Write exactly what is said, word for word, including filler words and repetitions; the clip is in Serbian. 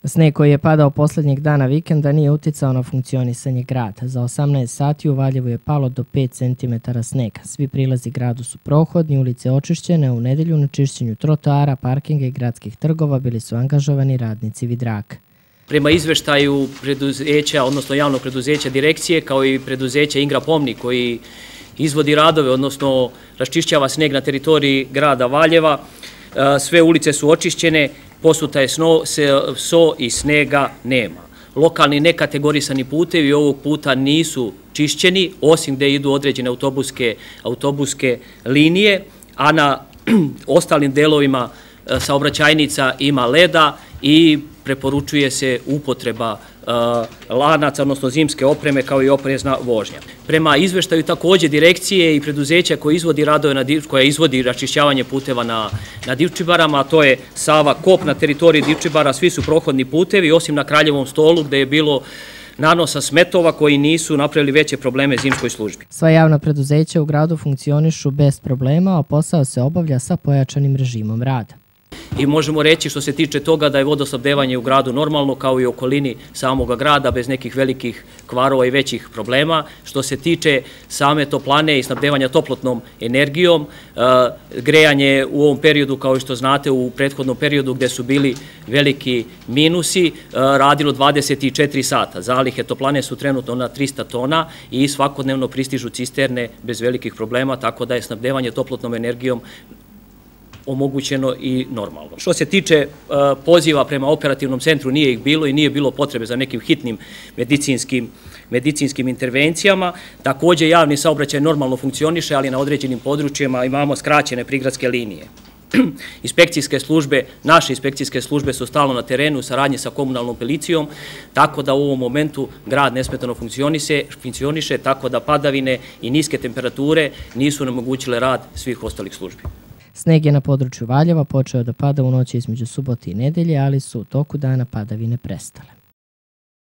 Sneg koji je padao posljednjeg dana vikenda nije uticao na funkcionisanje grada. Za osamnaest sati u Valjevu je palo do pet centimetara snega. Svi prilazi gradu su prohodni, ulice očišćene, a u nedelju na čišćenju trotoara, parkinga i gradskih trgova bili su angažovani radnici Vidraka. Prema izveštaju preduzeća, odnosno javnog preduzeća direkcije, kao i preduzeća Ingra Pomni koji izvodi radove, odnosno raščišćava sneg na teritoriji grada Valjeva, sve ulice su očišćene, posuta je so i snega nema. Lokalni nekategorisani putevi ovog puta nisu čišćeni, osim gde idu određene autobuske linije, a na ostalim delovima saobraćajnica ima leda i preporučuje se upotreba lanaca, odnosno zimske opreme, kao i oprezna vožnja. Prema izveštaju također direkcije i preduzeća koje izvodi radove, koja izvodi raščišćavanje puteva na Divčibarama, a to je Sava Kop na teritoriji Divčibara, svi su prohodni putevi, osim na Kraljevom stolu gde je bilo nanosa smetova koji nisu napravili veće probleme zimskoj službi. Sva javna preduzeća u gradu funkcionišu bez problema, a posao se obavlja sa pojačanim režimom rada. I možemo reći što se tiče toga da je vodosnabdevanje u gradu normalno kao i u okolini samoga grada bez nekih velikih kvarova i većih problema. Što se tiče same toplane i snabdevanja toplotnom energijom, grejanje u ovom periodu, kao što znate, u prethodnom periodu gde su bili veliki minusi, radilo dvadeset četiri sata. Zalihe toplane su trenutno na trista tona i svakodnevno pristižu cisterne bez velikih problema, tako da je snabdevanje toplotnom energijom omogućeno i normalno. Što se tiče poziva prema operativnom centru, nije ih bilo i nije bilo potrebe za nekim hitnim medicinskim intervencijama. Također javni saobraćaj normalno funkcioniše, ali na određenim područjima imamo skraćene prigradske linije. Inspekcijske službe, naše inspekcijske službe su stalno na terenu u saradnji sa komunalnom policijom, tako da u ovom momentu grad nesmetano funkcioniše, tako da padavine i niske temperature nisu onemogućile rad svih ostalih službi. Sneg je na području Valjeva počeo da pada u noći između subote i nedelje, ali su u toku dana padavine prestale.